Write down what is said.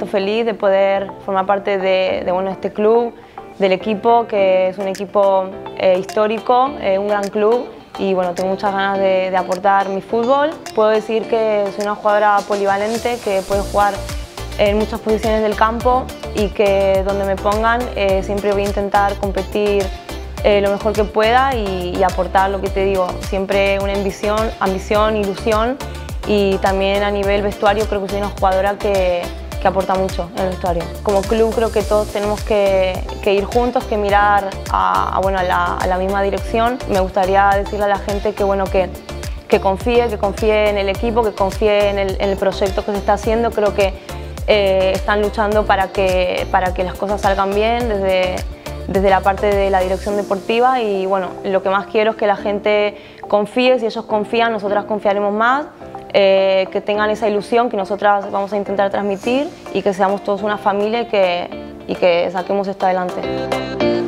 feliz de poder formar parte de este club, del equipo, que es un equipo histórico, un gran club, y bueno, tengo muchas ganas de aportar mi fútbol. Puedo decir que soy una jugadora polivalente, que puede jugar en muchas posiciones del campo y que donde me pongan siempre voy a intentar competir lo mejor que pueda y aportar lo que te digo, siempre una ambición, ilusión, y también a nivel vestuario creo que soy una jugadora que aporta mucho en el vestuario. Como club creo que todos tenemos que ir juntos, que mirar a la misma dirección. Me gustaría decirle a la gente que, bueno, que confíe en el equipo, que confíe en el proyecto que se está haciendo. Creo que están luchando para que las cosas salgan bien desde la parte de la dirección deportiva, y bueno, lo que más quiero es que la gente confíe. Si ellos confían, nosotras confiaremos más, que tengan esa ilusión que nosotras vamos a intentar transmitir, y que seamos todos una familia y que saquemos esto adelante.